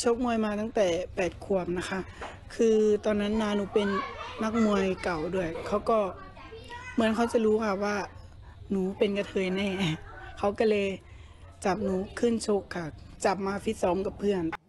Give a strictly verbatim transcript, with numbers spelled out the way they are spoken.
ชกมวยมาตั้งแต่แปดขวบนะคะคือตอนนั้นนาหนูเป็นนักมวยเก่าด้วยเขาก็เหมือนเขาจะรู้ค่ะว่าหนูเป็นกระเทยแน่เขาก็เลยจับหนูขึ้นชกค่ะจับมาฟิตซ้อมกับเพื่อน